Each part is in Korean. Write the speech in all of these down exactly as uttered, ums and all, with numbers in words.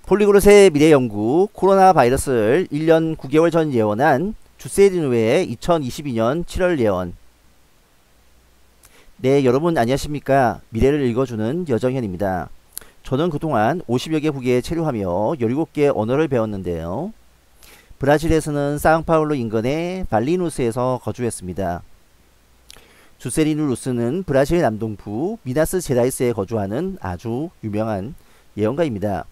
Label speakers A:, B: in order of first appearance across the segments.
A: 폴리그롯의 미래연구, 코로나 바이러스를 일 년 구 개월 전 예언한 주세리누의 이천이십이 년 칠월 예언. 네, 여러분 안녕하십니까. 미래를 읽어주는 여정현입니다. 저는 그동안 오십여 개 국에 체류하며 열일곱 개 언어를 배웠는데요. 브라질에서는 사응파울루 인근의 발리누스에서 거주했습니다. 주세리누 루스는 브라질 남동부 미나스 제라이스에 거주하는 아주 유명한 예언가입니다.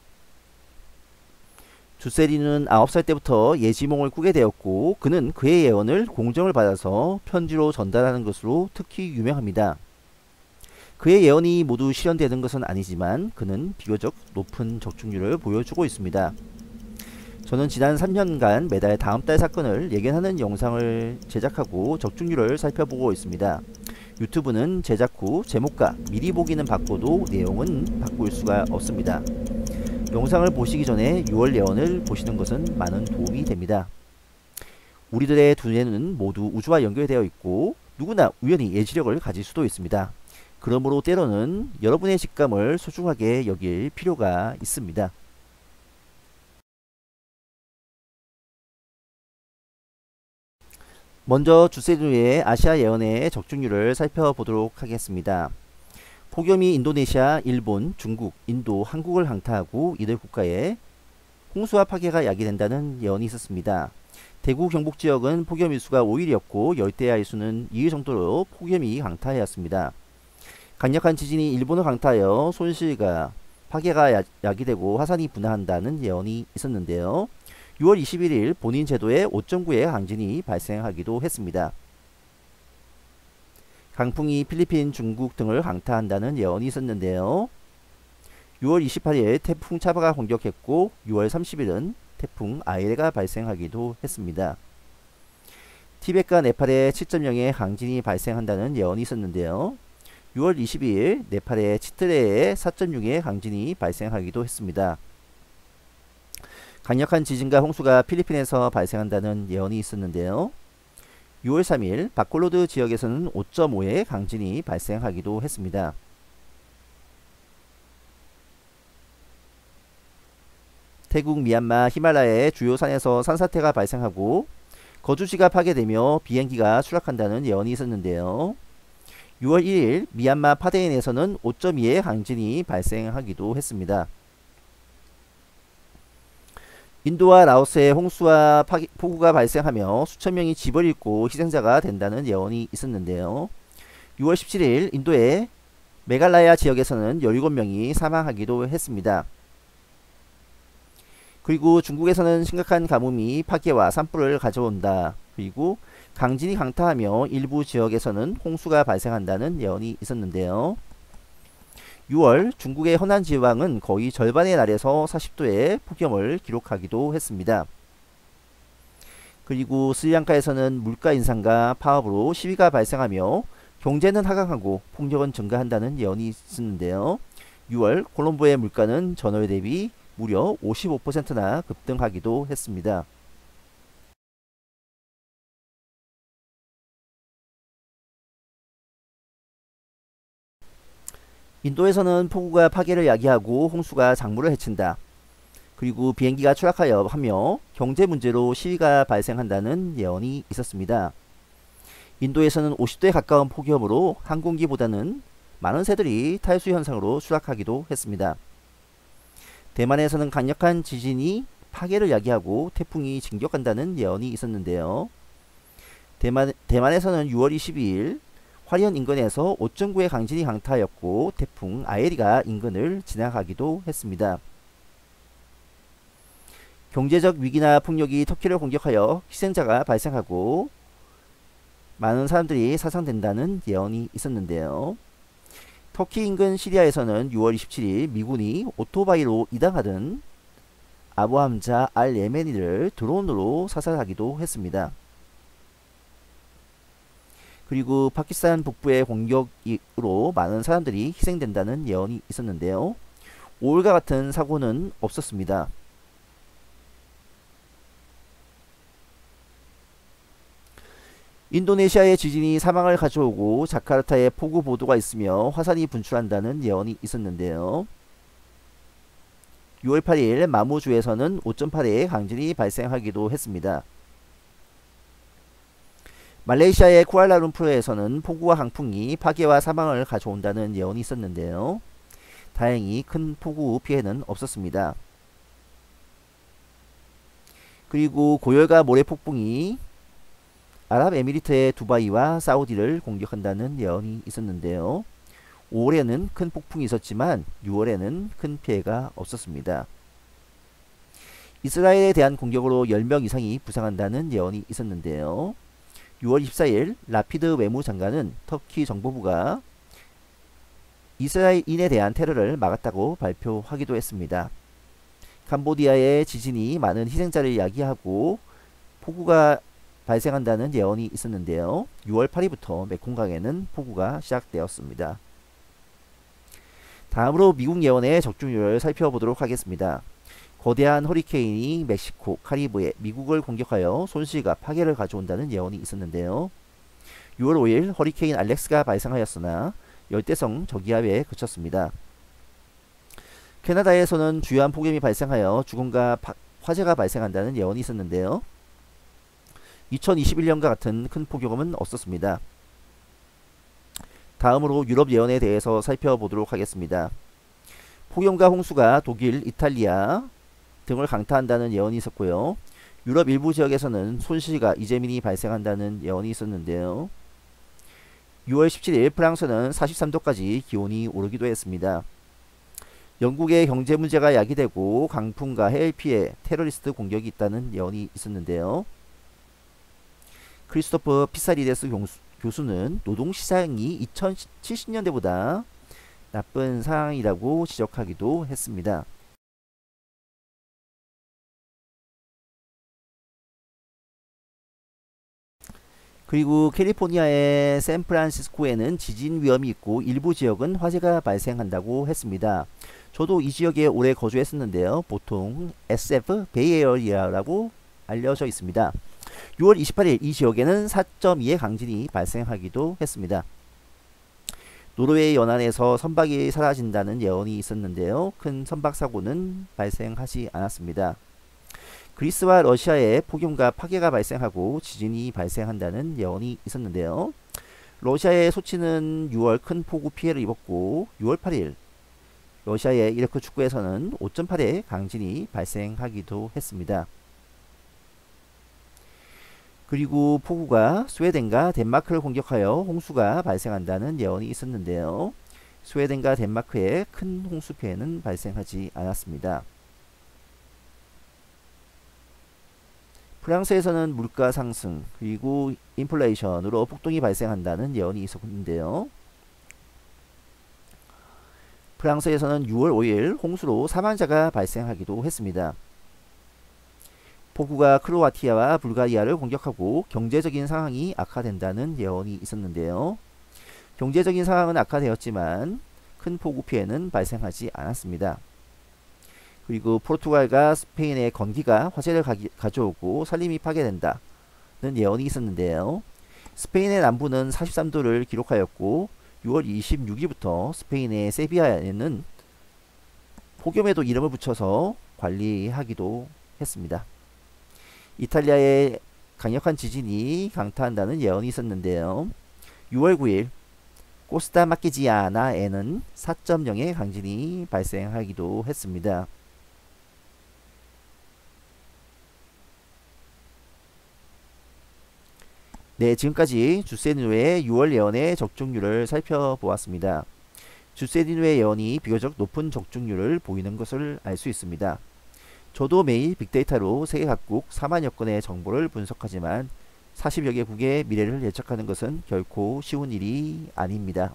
A: 주세리누는 아홉 살 때부터 예지몽을 꾸게 되었고, 그는 그의 예언을 공정을 받아서 편지로 전달하는 것으로 특히 유명합니다. 그의 예언이 모두 실현되는 것은 아니지만 그는 비교적 높은 적중률을 보여주고 있습니다. 저는 지난 삼 년간 매달 다음 달 사건을 예견하는 영상을 제작하고 적중률을 살펴보고 있습니다. 유튜브는 제작 후 제목과 미리 보기는 바꿔도 내용은 바꿀 수가 없습니다. 영상을 보시기 전에 유월 예언을 보시는 것은 많은 도움이 됩니다. 우리들의 두뇌는 모두 우주와 연결되어 있고 누구나 우연히 예지력을 가질 수도 있습니다. 그러므로 때로는 여러분의 직감을 소중하게 여길 필요가 있습니다. 먼저 주세리누의 아시아 예언의 적중률을 살펴보도록 하겠습니다. 폭염이 인도네시아, 일본, 중국, 인도, 한국을 강타하고 이들 국가에 홍수와 파괴가 야기된다는 예언이 있었습니다. 대구 경북 지역은 폭염 일수가 오 일이었고 열대야 일수는 이 일 정도로 폭염이 강타하였습니다. 강력한 지진이 일본을 강타하여 손실과 파괴가 야, 야기되고 화산이 분화한다는 예언이 있었는데요. 유월 이십일일 본인 제도에 오 점 구의 강진이 발생하기도 했습니다. 강풍이 필리핀, 중국 등을 강타한다는 예언이 있었는데요. 유월 이십팔일 태풍 차바가 공격했고 유월 삼십일은 태풍 아이레가 발생하기도 했습니다. 티벳과 네팔에 칠 점 영의 강진이 발생한다는 예언이 있었는데요. 유월 이십이일 네팔의 치트레에 사 점 육의 강진이 발생하기도 했습니다. 강력한 지진과 홍수가 필리핀에서 발생한다는 예언이 있었는데요. 유월 삼일 바콜로드 지역에서는 오 점 오의 강진이 발생하기도 했습니다. 태국, 미얀마, 히말라야의 주요 산에서 산사태가 발생하고 거주지가 파괴되며 비행기가 추락한다는 예언이 있었는데요. 유월 일일 미얀마 파데인에서는 오 점 이의 강진이 발생하기도 했습니다. 인도와 라오스에 홍수와 파기, 폭우가 발생하며 수천 명이 집을 잃고 희생자가 된다는 예언이 있었는데요. 유월 십칠일 인도의 메갈라야 지역에서는 열일곱 명이 사망하기도 했습니다. 그리고 중국에서는 심각한 가뭄이 파괴와 산불을 가져온다. 그리고 강진이 강타하며 일부 지역에서는 홍수가 발생한다는 예언이 있었는데요. 유월 중국의 허난 지방은 거의 절반의 날에서 사십 도의 폭염을 기록하기도 했습니다. 그리고 스리랑카에서는 물가 인상과 파업으로 시위가 발생하며 경제는 하강하고 폭력은 증가한다는 예언이 있었는데요. 유월 콜롬보의 물가는 전월 대비 무려 오십오 퍼센트나 급등하기도 했습니다. 인도에서는 폭우가 파괴를 야기하고 홍수가 작물을 해친다. 그리고 비행기가 추락하여 하며 경제 문제로 시위가 발생한다는 예언이 있었습니다. 인도에서는 오십 도에 가까운 폭염으로 항공기보다는 많은 새들이 탈수 현상으로 추락하기도 했습니다. 대만에서는 강력한 지진이 파괴를 야기하고 태풍이 진격한다는 예언이 있었는데요. 대만, 대만에서는 유월 이십이일 화리언 인근에서 오 점 구의 강진이 강타하였고 태풍 아에리가 인근을 지나가기도 했습니다. 경제적 위기나 폭력이 터키를 공격하여 희생자가 발생하고 많은 사람들이 사상된다는 예언이 있었는데요. 터키 인근 시리아에서는 유월 이십칠일 미군이 오토바이로 이당하던 아부 함자 알 예멘이를 드론으로 사살하기도 했습니다. 그리고 파키스탄 북부의 공격으로 많은 사람들이 희생된다는 예언이 있었는데요. 오월과 같은 사고는 없었습니다. 인도네시아의 지진이 사망을 가져오고 자카르타에 폭우 보도가 있으며 화산이 분출한다는 예언이 있었는데요. 유월 팔일 마무주에서는 오 점 팔의 강진이 발생하기도 했습니다. 말레이시아의 쿠알라룸푸르에서는 폭우와 강풍이 파괴와 사망을 가져온다는 예언이 있었는데요. 다행히 큰 폭우 피해는 없었습니다. 그리고 고열과 모래폭풍이 아랍에미리트의 두바이와 사우디를 공격한다는 예언이 있었는데요. 오월에는 큰 폭풍이 있었지만 유월에는 큰 피해가 없었습니다. 이스라엘에 대한 공격으로 열 명 이상이 부상한다는 예언이 있었는데요. 유월 이십사일 라피드 외무장관은 터키 정보부가 이스라엘인에 대한 테러를 막았다고 발표하기도 했습니다. 캄보디아의 지진이 많은 희생자를 야기하고 폭우가 발생한다는 예언이 있었는데요. 유월 팔일부터 메콩강에는 폭우가 시작되었습니다. 다음으로 미국 예언의 적중률을 살펴보도록 하겠습니다. 거대한 허리케인이 멕시코, 카리브해, 미국을 공격하여 손실과 파괴를 가져온다는 예언이 있었는데요. 유월 오일 허리케인 알렉스가 발생하였으나 열대성 저기압에 그쳤습니다. 캐나다에서는 주요한 폭염이 발생하여 죽음과 파, 화재가 발생한다는 예언이 있었는데요. 이천이십일년과 같은 큰 폭염은 없었습니다. 다음으로 유럽 예언에 대해서 살펴보도록 하겠습니다. 폭염과 홍수가 독일, 이탈리아 등을 강타한다는 예언이 있었고요. 유럽 일부 지역에서는 손실과 이재민이 발생한다는 예언이 있었는데요. 유월 십칠일 프랑스는 사십삼도까지 기온이 오르기도 했습니다. 영국의 경제 문제가 야기되고 강풍과 해일 피해, 테러리스트 공격이 있다는 예언이 있었는데요. 크리스토퍼 피사리데스 교수는 노동시장이 이천칠십년대보다 나쁜 상황이라고 지적하기도 했습니다. 그리고 캘리포니아의 샌프란시스코에는 지진 위험이 있고 일부 지역은 화재가 발생한다고 했습니다. 저도 이 지역에 오래 거주했었는데요. 보통 에스에프 베이에어리아라고 알려져 있습니다. 유월 이십팔일 이 지역에는 사 점 이의 강진이 발생하기도 했습니다. 노르웨이 연안에서 선박이 사라진다는 예언이 있었는데요. 큰 선박 사고는 발생하지 않았습니다. 그리스와 러시아에 폭염과 파괴가 발생하고 지진이 발생한다는 예언이 있었는데요. 러시아의 소치는 유월 큰 폭우 피해를 입었고 유월 팔일 러시아의 이르크 축구에서는 오 점 팔의 강진이 발생하기도 했습니다. 그리고 폭우가 스웨덴과 덴마크를 공격하여 홍수가 발생한다는 예언이 있었는데요. 스웨덴과 덴마크에 큰 홍수 피해는 발생하지 않았습니다. 프랑스에서는 물가 상승 그리고 인플레이션으로 폭동이 발생한다는 예언이 있었는데요. 프랑스에서는 유월 오일 홍수로 사망자가 발생하기도 했습니다. 폭우가 크로아티아와 불가리아를 공격하고 경제적인 상황이 악화된다는 예언이 있었는데요. 경제적인 상황은 악화되었지만 큰 폭우 피해는 발생하지 않았습니다. 그리고 포르투갈과 스페인의 건기가 화재를 가기, 가져오고 산림이 파괴된다는 예언이 있었는데요. 스페인의 남부는 사십삼도를 기록하였고 유월 이십육일부터 스페인의 세비야에는 폭염에도 이름을 붙여서 관리하기도 했습니다. 이탈리아의 강력한 지진이 강타한다는 예언이 있었는데요. 유월 구일 코스타 마키지아나에는 사 점 영의 강진이 발생하기도 했습니다. 네, 지금까지 주세디노의 유월 예언의 적중률을 살펴보았습니다. 주세디노의 예언이 비교적 높은 적중률을 보이는 것을 알 수 있습니다. 저도 매일 빅데이터로 세계 각국 사만여 건의 정보를 분석하지만 사십여 개국의 미래를 예측하는 것은 결코 쉬운 일이 아닙니다.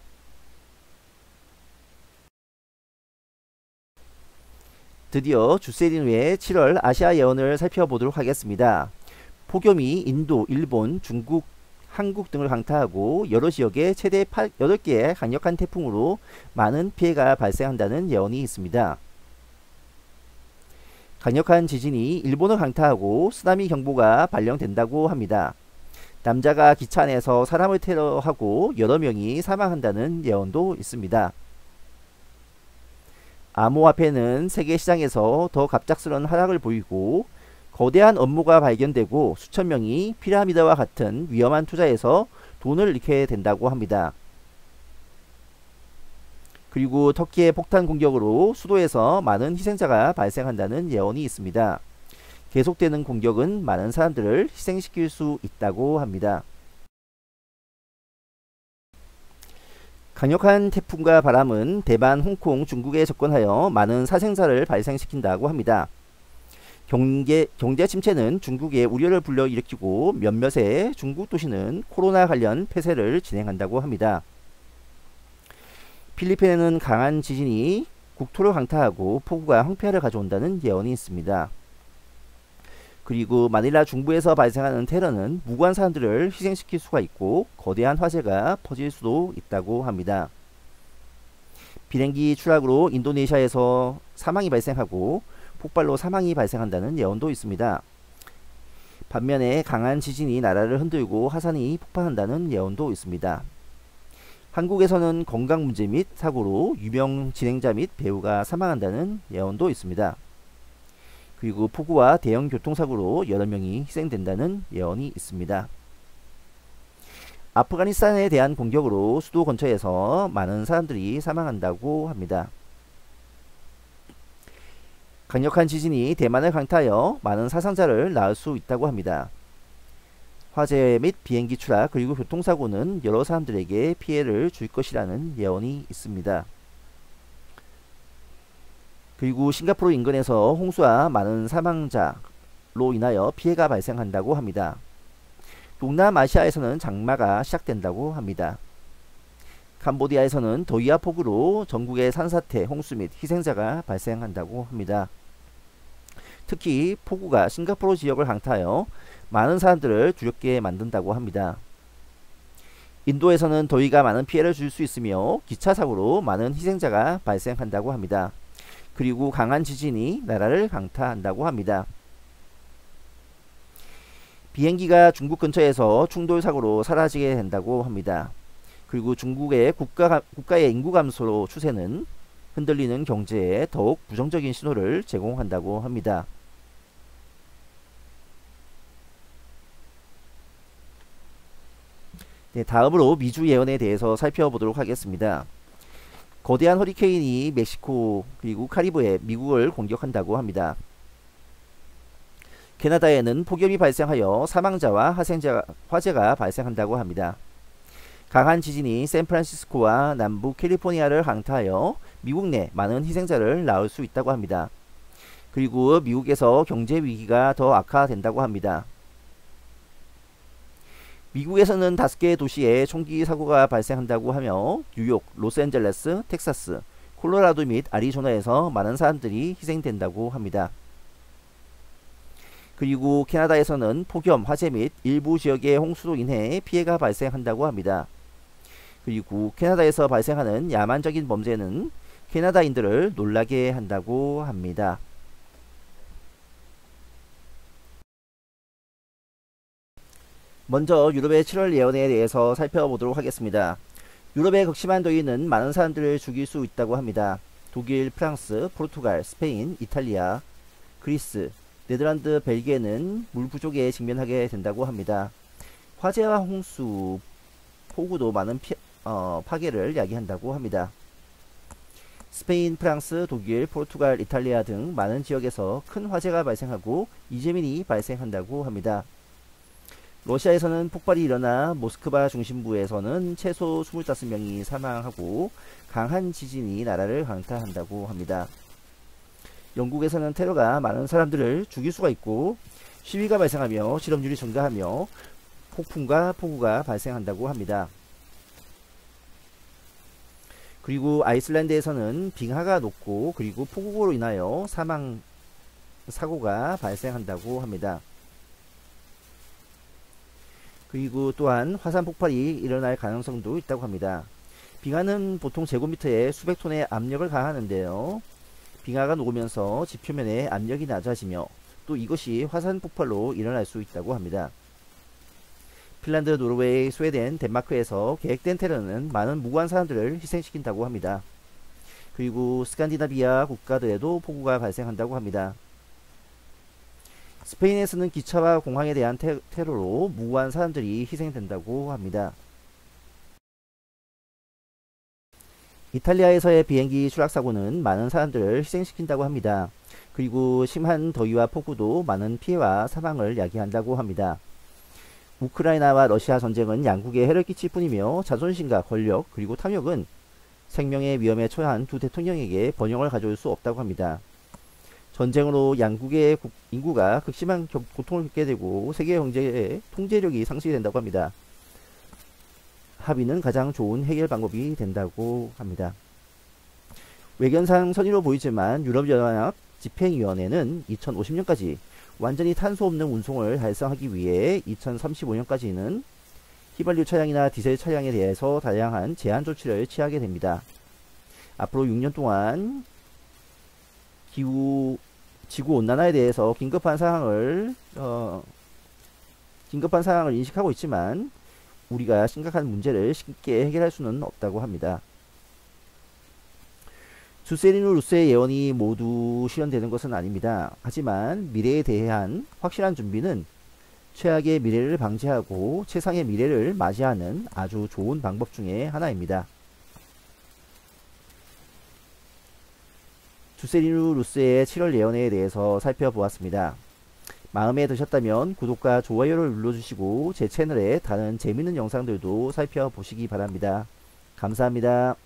A: 드디어 주세디노의 칠월 아시아 예언을 살펴보도록 하겠습니다. 폭염이 인도, 일본, 중국, 한국 등을 강타하고 여러 지역에 최대 여덟 개의 강력한 태풍으로 많은 피해가 발생한다는 예언이 있습니다. 강력한 지진이 일본을 강타하고 쓰나미 경보가 발령된다고 합니다. 남자가 기차 안에서 사람을 테러하고 여러 명이 사망한다는 예언도 있습니다. 암호화폐는 세계 시장에서 더 갑작스러운 하락을 보이고 거대한 업무가 발견되고 수천 명이 피라미드와 같은 위험한 투자에서 돈을 잃게 된다고 합니다. 그리고 터키의 폭탄 공격으로 수도에서 많은 희생자가 발생한다는 예언이 있습니다. 계속되는 공격은 많은 사람들을 희생시킬 수 있다고 합니다. 강력한 태풍과 바람은 대만, 홍콩, 중국에 접근하여 많은 사생자를 발생시킨다고 합니다. 경제, 경제 침체는 중국에 우려를 불러일으키고 몇몇의 중국 도시는 코로나 관련 폐쇄를 진행한다고 합니다. 필리핀에는 강한 지진이 국토를 강타하고 폭우가 황폐화를 가져온다는 예언이 있습니다. 그리고 마닐라 중부에서 발생하는 테러는 무고한 사람들을 희생시킬 수가 있고 거대한 화재가 퍼질 수도 있다고 합니다. 비행기 추락으로 인도네시아에서 사망이 발생하고 폭발로 사망이 발생한다는 예언도 있습니다. 반면에 강한 지진이 나라를 흔들고 화산이 폭발한다는 예언도 있습니다. 한국에서는 건강 문제 및 사고로 유명 진행자 및 배우가 사망한다는 예언도 있습니다. 그리고 폭우와 대형 교통사고로 여러 명이 희생된다는 예언이 있습니다. 아프가니스탄에 대한 공격으로 수도 근처에서 많은 사람들이 사망한다고 합니다. 강력한 지진이 대만을 강타하여 많은 사상자를 낳을 수 있다고 합니다. 화재 및 비행기 추락 그리고 교통사고는 여러 사람들에게 피해를 줄 것이라는 예언이 있습니다. 그리고 싱가포르 인근에서 홍수와 많은 사망자로 인하여 피해가 발생한다고 합니다. 동남아시아에서는 장마가 시작된다고 합니다. 캄보디아에서는 더위와 폭우로 전국의 산사태, 홍수 및 희생자가 발생한다고 합니다. 특히 폭우가 싱가포르 지역을 강타하여 많은 사람들을 두렵게 만든다고 합니다. 인도에서는 더위가 많은 피해를 줄 수 있으며 기차 사고로 많은 희생자가 발생한다고 합니다. 그리고 강한 지진이 나라를 강타한다고 합니다. 비행기가 중국 근처에서 충돌 사고로 사라지게 된다고 합니다. 그리고 중국의 국가, 국가의 인구 감소 추세는 흔들리는 경제에 더욱 부정적인 신호를 제공한다고 합니다. 네, 다음으로 미주 예언에 대해서 살펴보도록 하겠습니다. 거대한 허리케인이 멕시코 그리고 카리브해 미국을 공격한다고 합니다. 캐나다에는 폭염이 발생하여 사망자와 희생자, 화재가 발생한다고 합니다. 강한 지진이 샌프란시스코와 남부 캘리포니아를 강타하여 미국 내 많은 희생자를 낳을 수 있다고 합니다. 그리고 미국에서 경제 위기가 더 악화된다고 합니다. 미국에서는 다섯 개의 도시에 총기 사고가 발생한다고 하며 뉴욕, 로스앤젤레스, 텍사스, 콜로라도 및 아리조나에서 많은 사람들이 희생된다고 합니다. 그리고 캐나다에서는 폭염, 화재 및 일부 지역의 홍수로 인해 피해가 발생한다고 합니다. 그리고 캐나다에서 발생하는 야만적인 범죄는 캐나다인들을 놀라게 한다고 합니다. 먼저 유럽의 칠월 예언에 대해서 살펴보도록 하겠습니다. 유럽의 극심한 더위는 많은 사람들을 죽일 수 있다고 합니다. 독일, 프랑스, 포르투갈, 스페인, 이탈리아, 그리스, 네덜란드, 벨기에는 물 부족에 직면하게 된다고 합니다. 화재와 홍수, 폭우도 많은 피, 어, 파괴를 야기한다고 합니다. 스페인, 프랑스, 독일, 포르투갈, 이탈리아 등 많은 지역에서 큰 화재가 발생하고 이재민이 발생한다고 합니다. 러시아에서는 폭발이 일어나 모스크바 중심부에서는 최소 이십오 명이 사망하고 강한 지진이 나라를 강타한다고 합니다. 영국에서는 테러가 많은 사람들을 죽일 수가 있고 시위가 발생하며 실업률이 증가하며 폭풍과 폭우가 발생한다고 합니다. 그리고 아이슬란드에서는 빙하가 녹고 그리고 폭우로 인하여 사망 사고가 발생한다고 합니다. 그리고 또한 화산 폭발이 일어날 가능성도 있다고 합니다. 빙하는 보통 제곱미터에 수백 톤의 압력을 가하는데요. 빙하가 녹으면서 지표면의 압력이 낮아지며 또 이것이 화산 폭발로 일어날 수 있다고 합니다. 핀란드, 노르웨이, 스웨덴, 덴마크에서 계획된 테러는 많은 무고한 사람들을 희생시킨다고 합니다. 그리고 스칸디나비아 국가들에도 폭우가 발생한다고 합니다. 스페인에서는 기차와 공항에 대한 테, 테러로 무고한 사람들이 희생된다고 합니다. 이탈리아에서의 비행기 추락사고는 많은 사람들을 희생시킨다고 합니다. 그리고 심한 더위와 폭우도 많은 피해와 사망을 야기한다고 합니다. 우크라이나와 러시아 전쟁은 양국에 해를 끼칠 뿐이며 자존심과 권력 그리고 탐욕은 생명의 위험에 처한 두 대통령에게 번영을 가져올 수 없다고 합니다. 전쟁으로 양국의 인구가 극심한 고통을 겪게 되고 세계 경제의 통제력이 상실이 된다고 합니다. 합의는 가장 좋은 해결 방법이 된다고 합니다. 외견상 선의로 보이지만 유럽연합 집행위원회는 이천오십 년까지 완전히 탄소 없는 운송을 달성하기 위해 이천삼십오 년까지는 휘발유 차량이나 디젤 차량에 대해서 다양한 제한 조치를 취하게 됩니다. 앞으로 육 년 동안 기후 지구 온난화에 대해서 긴급한 상황을 어, 긴급한 상황을 인식하고 있지만 우리가 심각한 문제를 쉽게 해결할 수는 없다고 합니다. 주세리누 루스의 예언이 모두 실현되는 것은 아닙니다. 하지만 미래에 대한 확실한 준비는 최악의 미래를 방지하고 최상의 미래를 맞이하는 아주 좋은 방법 중에 하나입니다. 주세리누 루스의 칠월 예언에 대해서 살펴보았습니다. 마음에 드셨다면 구독과 좋아요를 눌러주시고 제 채널에 다른 재밌는 영상들도 살펴보시기 바랍니다. 감사합니다.